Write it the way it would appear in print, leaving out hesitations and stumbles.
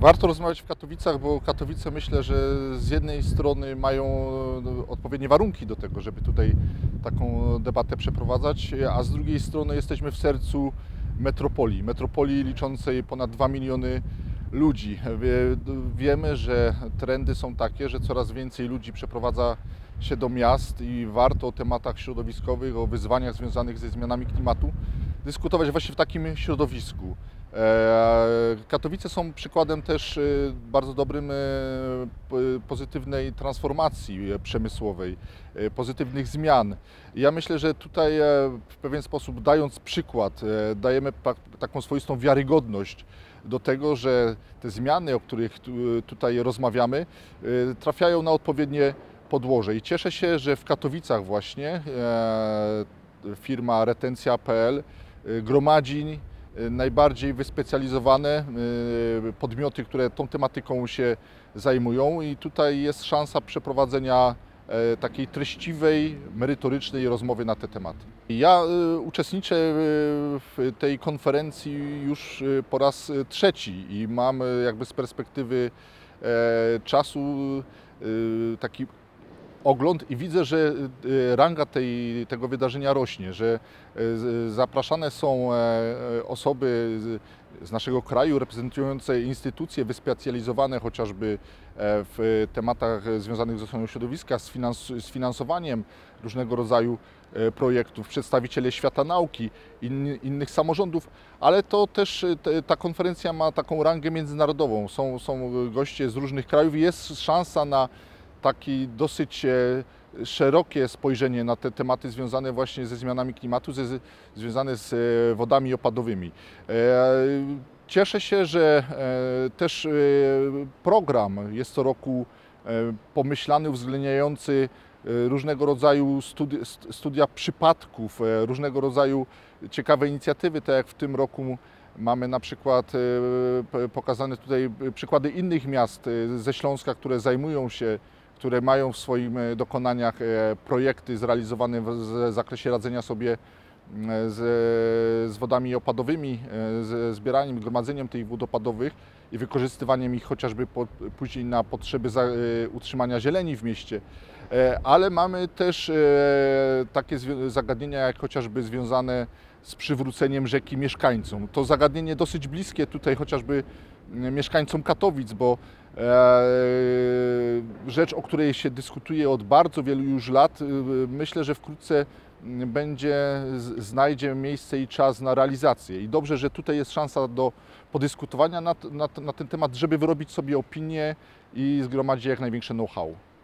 Warto rozmawiać w Katowicach, bo Katowice, myślę, że z jednej strony mają odpowiednie warunki do tego, żeby tutaj taką debatę przeprowadzać, a z drugiej strony jesteśmy w sercu metropolii liczącej ponad 2 miliony ludzi. Wiemy, że trendy są takie, że coraz więcej ludzi przeprowadza się do miast i warto o tematach środowiskowych, o wyzwaniach związanych ze zmianami klimatu dyskutować właśnie w takim środowisku. Katowice są przykładem też bardzo dobrym pozytywnej transformacji przemysłowej, pozytywnych zmian. Ja myślę, że tutaj w pewien sposób, dając przykład, dajemy taką swoistą wiarygodność do tego, że te zmiany, o których tutaj rozmawiamy, trafiają na odpowiednie podłoże. I cieszę się, że w Katowicach właśnie firma Retencja.pl gromadzi najbardziej wyspecjalizowane podmioty, które tą tematyką się zajmują, i tutaj jest szansa przeprowadzenia takiej treściwej, merytorycznej rozmowy na te tematy. Ja uczestniczę w tej konferencji już po raz trzeci i mam jakby z perspektywy czasu taki ogląd i widzę, że ranga tego wydarzenia rośnie, że zapraszane są osoby z naszego kraju reprezentujące instytucje wyspecjalizowane chociażby w tematach związanych z ochroną środowiska, z finansowaniem różnego rodzaju projektów, przedstawiciele świata nauki, innych samorządów, ale to też ta konferencja ma taką rangę międzynarodową. Są goście z różnych krajów i jest szansa na takie dosyć szerokie spojrzenie na te tematy związane właśnie ze zmianami klimatu, związane z wodami opadowymi. Cieszę się, że też program jest co roku pomyślany, uwzględniający różnego rodzaju studia przypadków, różnego rodzaju ciekawe inicjatywy, tak jak w tym roku mamy na przykład pokazane tutaj przykłady innych miast ze Śląska, które zajmują się, które mają w swoim dokonaniach projekty zrealizowane w zakresie radzenia sobie z wodami opadowymi, ze zbieraniem, gromadzeniem tych wód opadowych i wykorzystywaniem ich chociażby później na potrzeby utrzymania zieleni w mieście. Ale mamy też takie zagadnienia jak chociażby związane z przywróceniem rzeki mieszkańcom. To zagadnienie dosyć bliskie tutaj chociażby mieszkańcom Katowic, bo rzecz, o której się dyskutuje od bardzo wielu już lat, myślę, że wkrótce znajdzie miejsce i czas na realizację. I dobrze, że tutaj jest szansa do podyskutowania na ten temat, żeby wyrobić sobie opinię i zgromadzić jak największe know-how.